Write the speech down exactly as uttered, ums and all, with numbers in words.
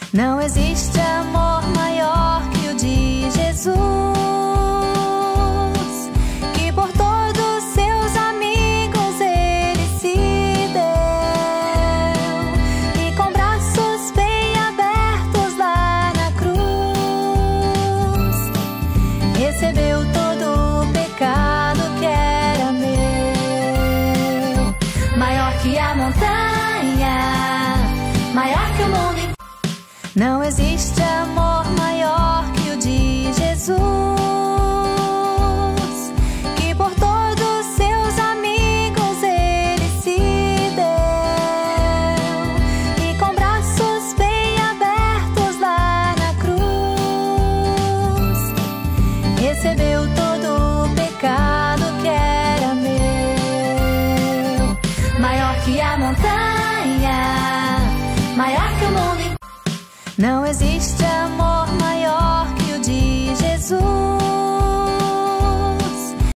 Não existe amor maior que o de Jesus, que por todos seus amigos ele se deu, e com braços bem abertos lá na cruz recebeu todo o pecado que era meu. Maior que a montanha, maior que o mundo inteiro. Não existe amor maior que o de Jesus, que por todos seus amigos ele se deu, e com braços bem abertos lá na cruz recebeu todo o pecado que era meu. Maior que a montanha, maior que o mundo inteiro. Não existe amor